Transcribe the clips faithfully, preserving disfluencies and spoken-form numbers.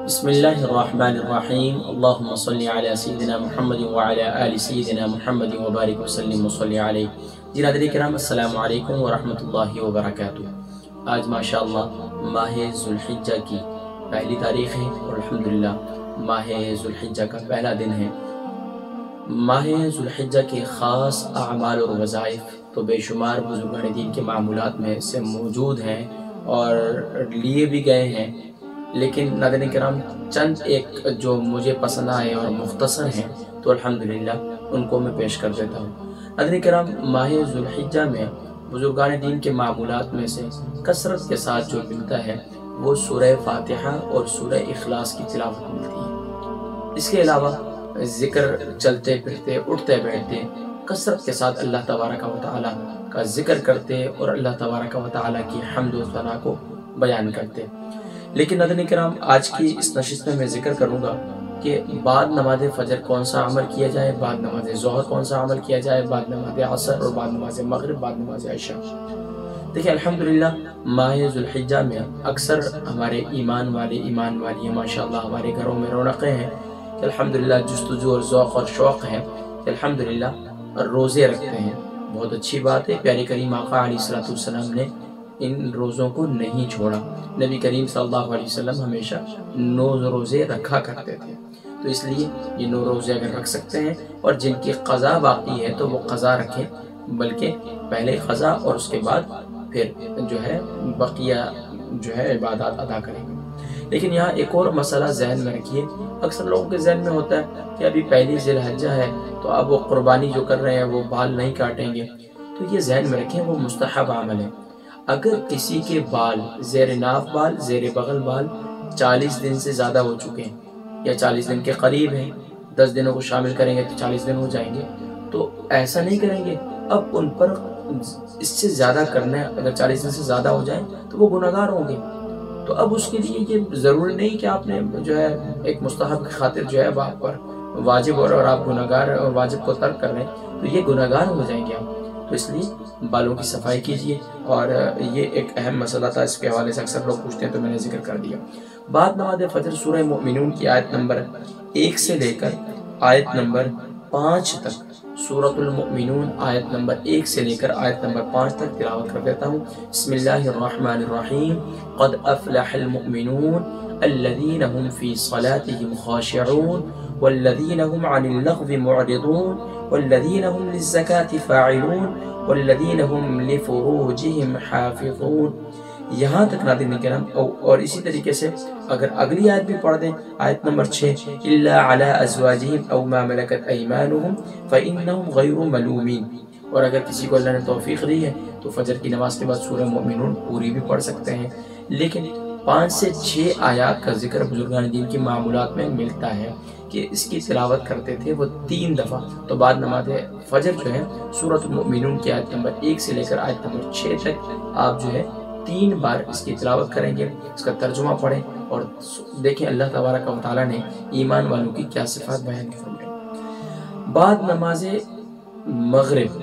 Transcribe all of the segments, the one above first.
بسم اللہ الرحمن الرحیم اللہم صلی علی سیدنا محمد وعلی آل سیدنا محمد وبارک وسلم وصلی علیہ۔ جی ناظرین کرام، السلام علیکم ورحمۃ اللہ وبرکاتہ۔ آج ماشاءاللہ ماہ ذوالحجہ کی پہلی تاریخ ہے اور الحمدللہ ماہ ذوالحجہ کا پہلا دن ہے۔ ماہ ذوالحجہ کے خاص اعمال اور وظائف تو بے شمار بزرگان دین کے معمولات میں سے موجود ہیں اور لیے بھی گئے ہیں، لیکن ناظرین کرام چند ایک جو مجھے پسند آئے اور مختصر ہیں تو الحمدللہ ان کو میں پیش کر دیتا ہوں۔ ناظرین کرام، ماہ ذوالحجہ میں بزرگان دین کے معمولات میں سے کثرت کے ساتھ جو ملتا ہے وہ سورہ فاتحہ اور سورہ اخلاص کی تلاوت ملتی ہے۔ اس کے علاوہ ذکر چلتے پھرتے اٹھتے بیٹھتے کثرت کے ساتھ اللہ تبارک و تعالیٰ کا ذکر کرتے اور اللہ تبارک و تعالیٰ کی حمد و ثنا کو بیان کرتے۔ لیکن ناظرین کرام، آج کی اس نشست میں میں ذکر کروں گا کہ بعد نماز فجر کون سا عمل کیا جائے، بعد نماز ظہر کون سا عمل کیا جائے، بعد نماز عصر اور بعد نماز مغرب، بعد نماز عشاء۔ دیکھیں الحمدللہ ماہ ذوالحجہ میں اکثر ہمارے ایمان والے ایمان والی ماشاءاللہ ہمارے گھروں میں رونقیں ہیں کہ الحمدللہ جستجو اور ذوق اور شوق ہے کہ الحمدللہ روزے رکھتے ہیں۔ بہت اچھی بات ہے، پیارے کریم آقا علیہ الصلوۃ والسلام نے ان روزوں کو نہیں چھوڑا۔ نبی کریم صلی اللہ علیہ وسلم ہمیشہ نو روزے رکھا کرتے تھے، تو اس لیے یہ نو روزے اگر رکھ سکتے ہیں اور جن کی قضا باقی ہے تو وہ قضا رکھیں، بلکہ پہلے قضا اور اس کے بعد پھر جو ہے بقیہ جو ہے عبادات ادا کریں گے۔ لیکن یہاں ایک اور مسئلہ ذہن میں رکھیے، اکثر لوگوں کے ذہن میں ہوتا ہے کہ ابھی پہلی ذی الحجہ ہے تو اب وہ قربانی جو کر رہے ہیں وہ بال نہیں کاٹیں گے، تو یہ ذہن میں رکھیں وہ مستحب عمل ہے۔ اگر کسی کے بال زیر ناف بال زیر بغل بال چالیس دن سے زیادہ ہو چکے ہیں یا چالیس دن کے قریب ہیں، دس دنوں کو شامل کریں گے تو چالیس دن ہو جائیں گے، تو ایسا نہیں کریں گے، اب ان پر اس سے زیادہ کرنا ہے۔ اگر چالیس دن سے زیادہ ہو جائیں تو وہ گناہگار ہوں گے، تو اب اس کے لیے یہ ضروری نہیں کہ آپ نے جو ہے ایک مستحب کی خاطر جو ہے آپ پر واجب اور آپ گناہگار اور واجب کو ترک کر رہے ہیں تو یہ گناہگار ہو جائیں گے آپ۔ تو اس لیے بالوں کی صفائی کیجیے، اور یہ ایک اہم مسئلہ تھا، اس کے حوالے سے اکثر لوگ پوچھتے ہیں تو میں نے ذکر کر دیا۔ بعد نماز فجر سورہ مؤمنون کی آیت نمبر ایک سے لے کر آیت نمبر پانچ تک، سورۃ المؤمنون آیت نمبر ایک سے لے کر آیت نمبر پانچ تک تلاوت کر دیتا ہوں۔ بسم اللہ الرحمن الرحیم۔ قد افلح المؤمنون الذین هم فی صلاتهم خاشعون والذین هم عن اللغو معرضون والذین هم للزکاة فاعلون والذین هم لفروجهم حافظون۔ یہاں تک ناظرین کرام، اور اسی طریقے سے اگر اگلی آیت بھی پڑھ دیں، آیت نمبر چھ، الا علی ازواجہم او ما ملکت ایمانہم فانہم غیر ملومین۔ اور اگر کسی کو اللہ نے توفیق دی ہے تو فجر کی نماز کے بعد سورہ مؤمنون پوری بھی پڑھ سکتے ہیں، لیکن پانچ سے چھ آیات کا ذکر بزرگان دین کی معمولات میں ملتا ہے کہ اس کی تلاوت کرتے تھے وہ تین دفعہ۔ تو بعد نماز فجر جو ہے سورۃ المؤمنون کی آیت نمبر ایک سے لے کر آیت نمبر چھ تک آپ جو ہے تین بار اس کی تلاوت کریں گے، اس کا ترجمہ پڑھیں اور دیکھیں اللہ تبارک و تعالیٰ نے ایمان والوں کی کیا صفات بیان فرمائیں۔ بعد نماز مغرب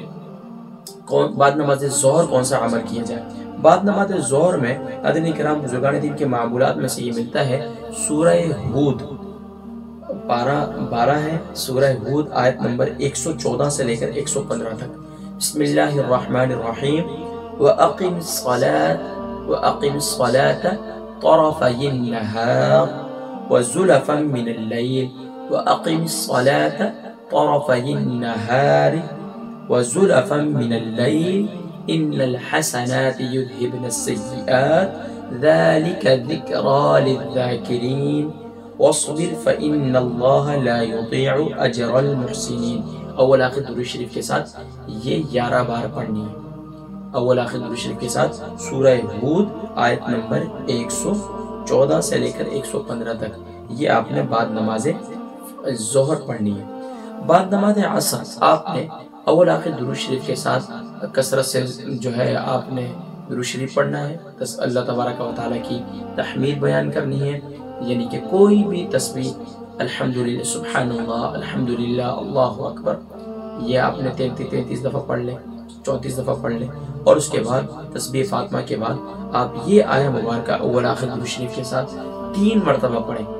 بعد نماز ظہر کون سا عمل کیا جائے؟ بعد نماز ظہر میں ناظرین کرام بزرگان دین کے معمولات میں سے یہ ملتا ہے سورہ ہود بارہ بارہ ہے، سورہ ہود آیت نمبر ایک سو چودہ سے لے کر ایک سو پندرہ تک۔ بسم اللہ الرحمن الرحیم۔ وَأَقِمِ الصَّلَاةَ وَأَقِمِ الصَّلَاةَ طَرَفَيِ النَّهَارِ وَزُلَفًا مِنَ اللَّيْلِ وَأَقِمِ الصَّلَاةَ طَرَفَيِ النَّهَارِ وَزُلَفًا مِنَ اللَّيْلِ إِنَّ الْحَسَنَاتِ يُذْهِبْنَ السَّيِّئَاتِ ذَلِكَ ذِكْرَى لِلذَّاكِرِينَ وَاصْبِرْ فَإِنَّ اللَّهَ لَا يُضِيعُ أَجْرَ الْمُحْسِنِينَ۔ اول آخر درود شریف کے ساتھ یہ گیارہ بار پڑھنی ہے۔ اول آخر درود شریف کے ساتھ سورہ ہود آیت نمبر ایک سو چودہ سے لے کر ایک سو پندرہ تک یہ آپ نے بعد نماز ظہر پڑھنی ہے۔ بعد نماز عصر آپ نے اول آخر درود شریف کے ساتھ کثرت سے جو ہے آپ نے درود شریف پڑھنا ہے، اللہ تبارک و تعالیٰ کی تحمید بیان کرنی ہے، یعنی کہ کوئی بھی تسبیح الحمدللہ سبحان اللہ الحمدللہ اللہ اکبر یہ آپ نے تینتیس تینتیس دفعہ پڑھ لیں، چونتیس دفعہ پڑھ لیں، اور اس کے بعد تسبیح فاطمہ کے بعد آپ یہ آیہ مبارکہ اول آخر درود شریف کے ساتھ تین مرتبہ پڑھیں۔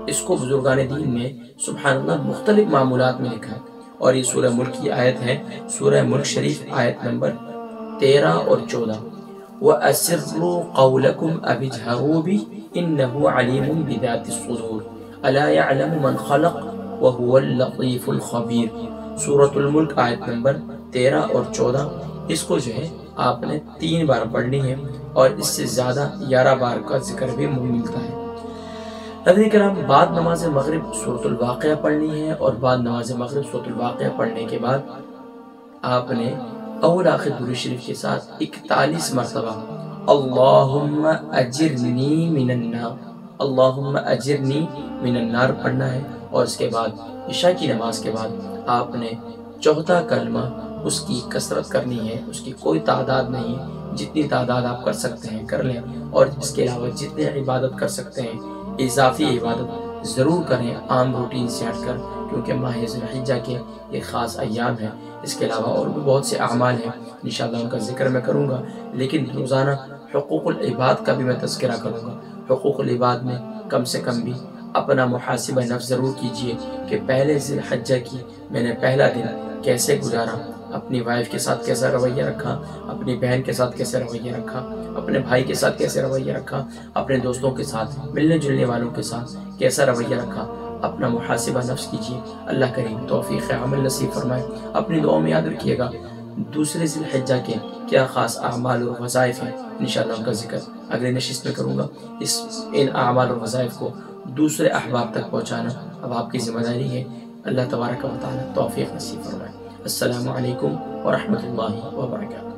اس کو بزرگان دین نے سبحان اللہ مختلف معمولات میں لکھا ہے، اور یہ سورہ ملک کی آیت ہے، سورہ ملک شریف آیت نمبر تیرہ اور چودہ۔ وَأَسِرُّوا قَوْلَكُمْ أَوِ اجْهَرُوا بِهِ إِنَّهُ عَلِيمٌ بِذَاتِ الصُّدُورِ أَلَا يَعْلَمُ مَنْ خَلَقَ وَهُوَ اللَّطِيفُ الْخَبِيرُ۔ سورۃ الملک آیت نمبر تیرہ اور چودہ، اس کو جو ہے آپ نے تین بار پڑھنی ہے، اور اس سے زیادہ گیارہ بار کا ذکر بھی ملتا ہے۔ حضرات کرام، بعد نماز مغرب سورۃ الواقعہ پڑھنی ہے، اور بعد نماز مغرب سورۃ الواقعہ پڑھنے کے بعد آپ نے اول آخر درود شریف کے ساتھ اکتالیس مرتبہ اللہم اجرنی من النار، اللہم اجرنی من النار پڑھنا ہے، اور اس کے بعد عشاء کی نماز کے بعد آپ نے چوتھا کلمہ اس کی کثرت کرنی ہے، اس کی کوئی تعداد نہیں، جتنی تعداد آپ کر سکتے ہیں کر لیں، اور اس کے علاوہ جتنے عبادت کر سکتے ہیں اضافی عبادت ضرور کریں عام روٹین سے ہٹ کر، کیونکہ ماہ ذی الحجہ کے یہ خاص ایام ہیں۔ اس کے علاوہ اور بھی بہت سے اعمال ہیں، انشاءاللہ ان کا ذکر میں کروں گا، لیکن روزانہ حقوق العباد کا بھی میں تذکرہ کروں گا۔ حقوق العباد میں کم سے کم بھی اپنا محاسبہ نفس ضرور کیجئے کہ پہلے ذی الحجہ کی میں نے پہلا دن کیسے گزارا، اپنی وائف کے ساتھ کیسا رویہ رکھا، اپنی بہن کے ساتھ کیسے رویہ رکھا، اپنے بھائی کے ساتھ کیسے رویہ رکھا، اپنے دوستوں کے ساتھ، ملنے جلنے والوں کے ساتھ کیسا رویہ رکھا۔ اپنا محاسبہ نفس کیجیے، اللہ کریم توفیق عمل نصیب فرمائے۔ اپنی دعاؤں میں یاد رکھیے گا دوسرے ذی الحجہ کے کیا خاص اعمال اور وظائف ہیں، انشاءاللہ ان کا ذکر اگلے نشست میں کروں گا۔ اس ان اعمال اور وظائف کو دوسرے احباب تک پہنچانا اب آپ کی ذمہ داری ہے۔ اللہ تبارک و تعالی توفیق نصیب فرمائے۔ السلام علیکم ورحمۃ اللہ وبرکاتہ۔